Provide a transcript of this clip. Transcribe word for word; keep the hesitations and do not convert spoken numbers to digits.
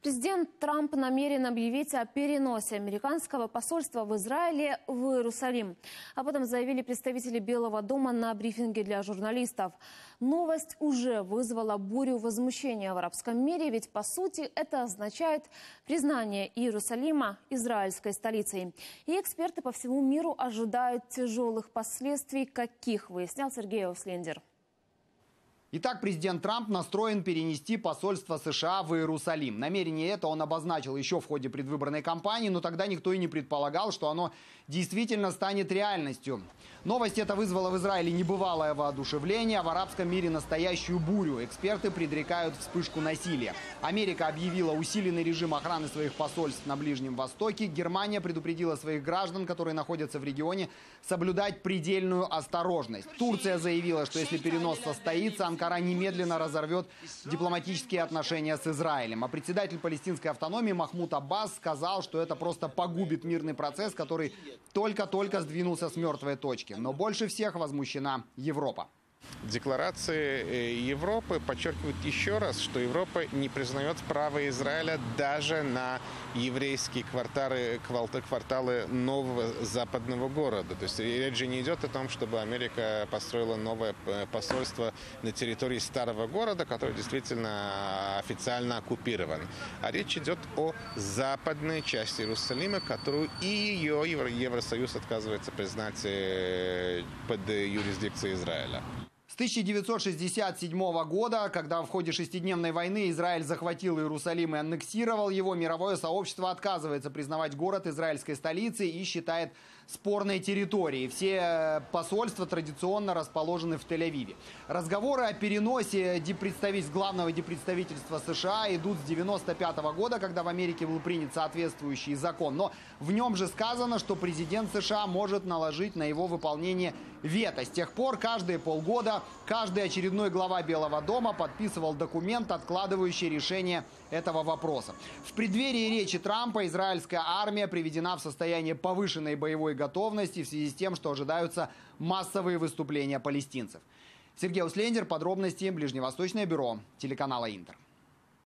Президент Трамп намерен объявить о переносе американского посольства в Израиле в Иерусалим. Об этом заявили представители Белого дома на брифинге для журналистов. Новость уже вызвала бурю возмущения в арабском мире, ведь по сути это означает признание Иерусалима израильской столицей. И эксперты по всему миру ожидают тяжелых последствий, каких выяснял Сергей Ослендер. Итак, президент Трамп настроен перенести посольство США в Иерусалим. Намерение это он обозначил еще в ходе предвыборной кампании, но тогда никто и не предполагал, что оно действительно станет реальностью. Новость эта вызвала в Израиле небывалое воодушевление, а в арабском мире настоящую бурю. Эксперты предрекают вспышку насилия. Америка объявила усиленный режим охраны своих посольств на Ближнем Востоке. Германия предупредила своих граждан, которые находятся в регионе, соблюдать предельную осторожность. Турция заявила, что если перенос состоится, Анкара немедленно разорвет дипломатические отношения с Израилем. А председатель палестинской автономии Махмуд Аббас сказал, что это просто погубит мирный процесс, который только-только сдвинулся с мертвой точки. Но больше всех возмущена Европа. Декларации Европы подчеркивают еще раз, что Европа не признает право Израиля даже на еврейские кварталы, кварталы нового западного города. То есть речь же не идет о том, чтобы Америка построила новое посольство на территории старого города, который действительно официально оккупирован. А речь идет о западной части Иерусалима, которую и ее Евросоюз отказывается признать под юрисдикцией Израиля. С тысяча девятьсот шестьдесят седьмого года, когда в ходе шестидневной войны Израиль захватил Иерусалим и аннексировал его, мировое сообщество отказывается признавать город израильской столицей и считает спорной территорией. Все посольства традиционно расположены в Тель-Авиве. Разговоры о переносе диппредставительств, главного диппредставительства США идут с девяносто пятого года, когда в Америке был принят соответствующий закон. Но в нем же сказано, что президент США может наложить на его выполнение вето. С тех пор каждые полгода каждый очередной глава Белого дома подписывал документ, откладывающий решение этого вопроса. В преддверии речи Трампа израильская армия приведена в состояние повышенной боевой готовности в связи с тем, что ожидаются массовые выступления палестинцев. Сергей Ослендер, подробности, Ближневосточное бюро телеканала Интер.